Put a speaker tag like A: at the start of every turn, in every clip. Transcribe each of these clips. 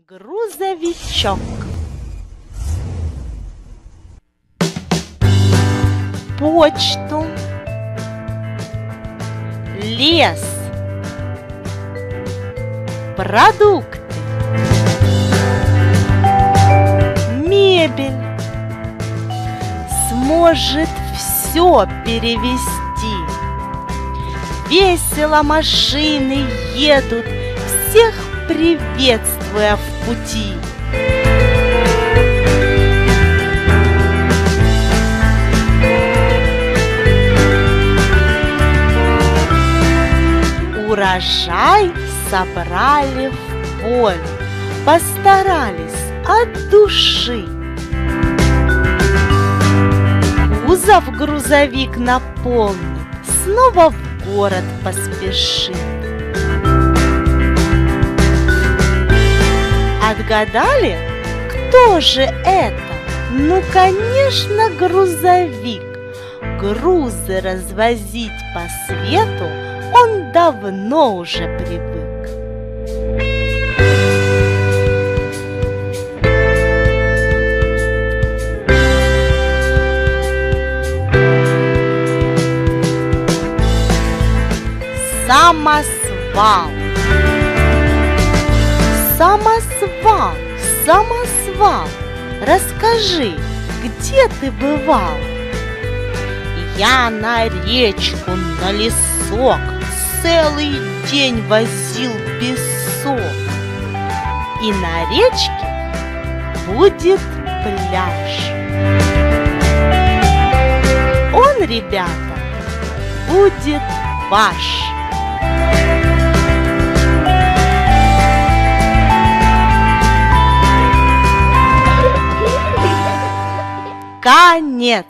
A: Грузовичок. Почту, лес, продукты, мебель. Сможет все перевезти. Весело машины едут, всех приветствуя в пути. Урожай собрали в поле, постарались от души. Кузов грузовик наполнит, снова в город поспешит. Отгадали, кто же это? Ну, конечно, грузовик. Грузы развозить по свету он давно уже привык. Самосвал. Самосвал, самосвал, расскажи, где ты бывал? Я на речку, на лесок целый день возил песок. И на речке будет пляж. Он, ребята, будет ваш. Конец.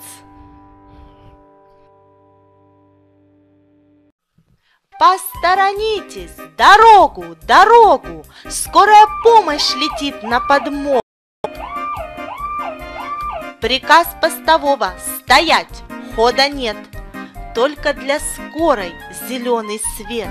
A: Посторонитесь, дорогу, дорогу, скорая помощь летит на подмогу. Приказ постового стоять, хода нет, только для скорой зеленый свет.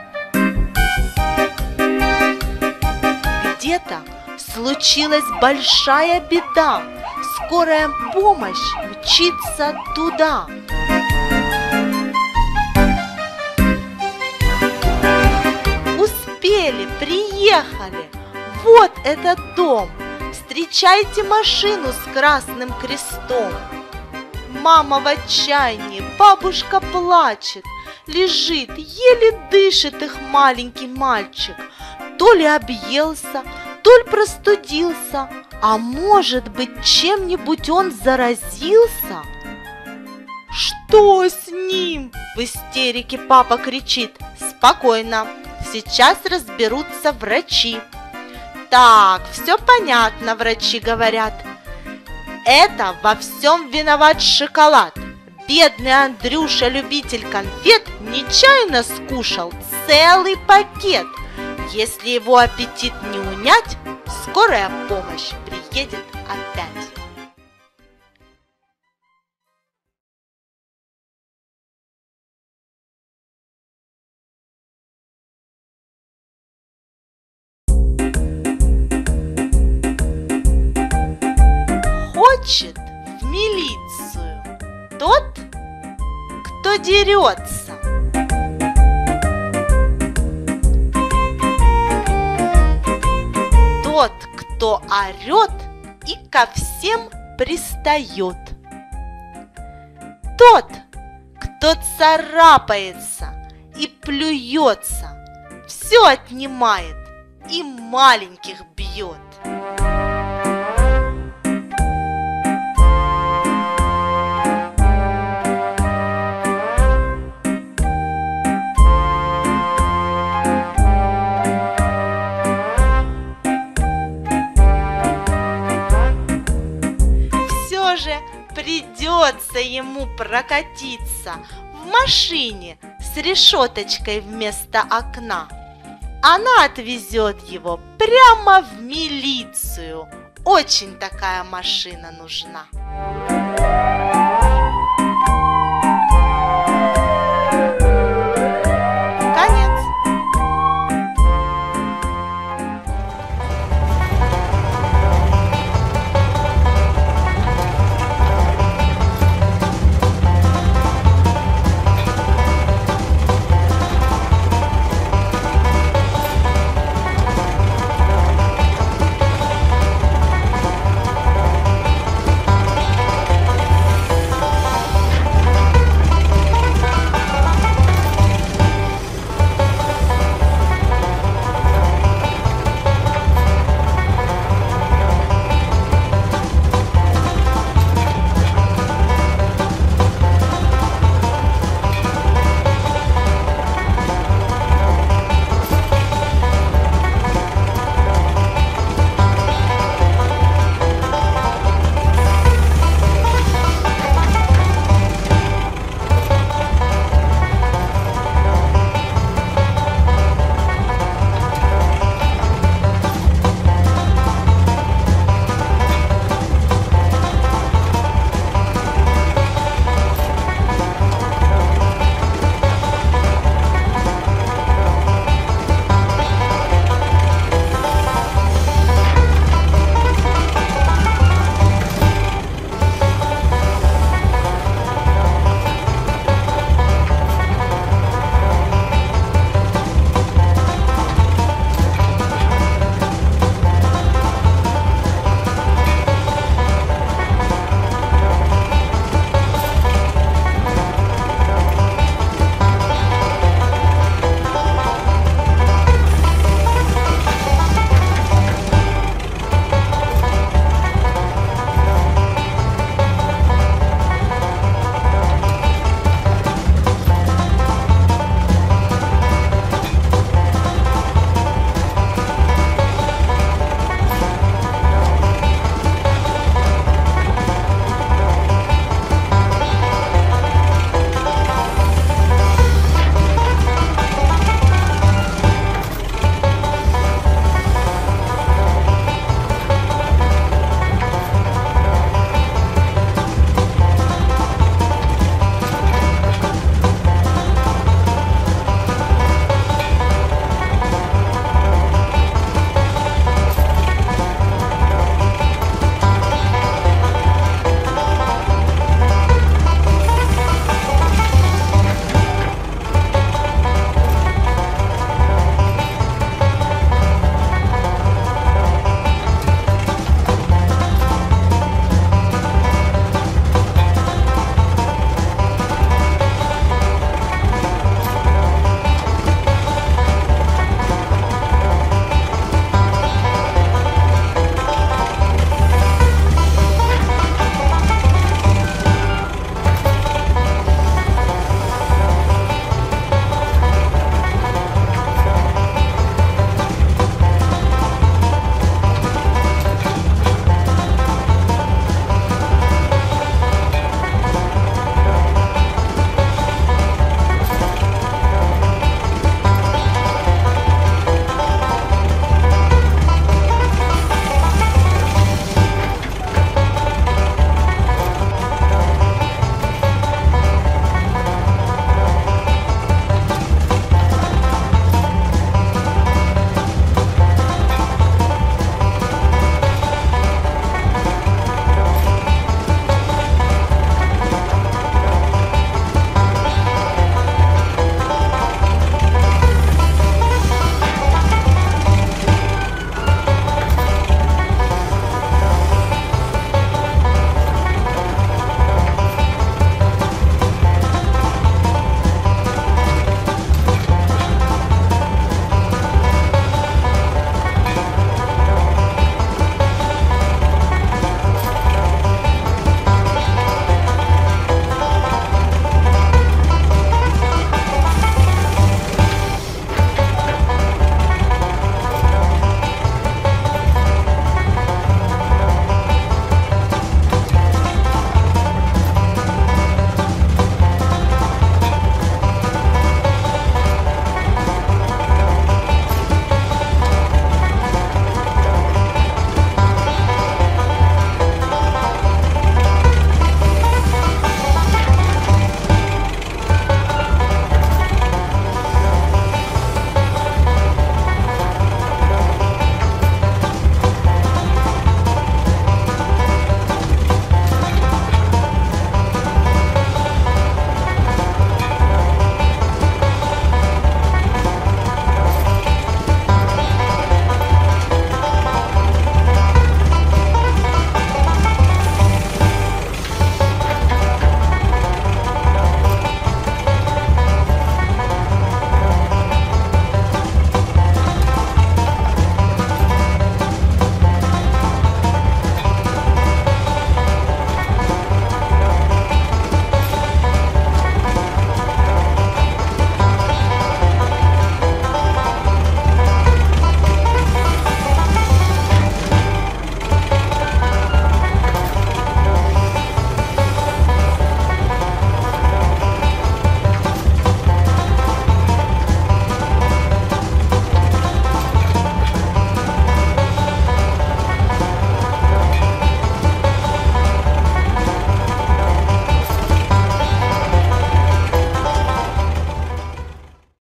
A: Где-то случилась большая беда, скорая помощь мчится туда. Успели, приехали, вот этот дом. Встречайте машину с красным крестом. Мама в отчаянии, бабушка плачет, лежит, еле дышит их маленький мальчик. То ли объелся, то ли простудился, а может быть, чем-нибудь он заразился? Что с ним? В истерике папа кричит. Спокойно, сейчас разберутся врачи. Так, все понятно, врачи говорят. Это во всем виноват шоколад. Бедный Андрюша, любитель конфет, нечаянно скушал целый пакет. Если его аппетит не унять, скорая помощь приедет опять. Хочет в милицию тот, кто дерется. Тот, кто орет и ко всем пристает. Тот, кто царапается и плюется, все отнимает и маленьких бьет. Придется ему прокатиться в машине с решеточкой вместо окна. Она отвезет его прямо в милицию. Очень такая машина нужна.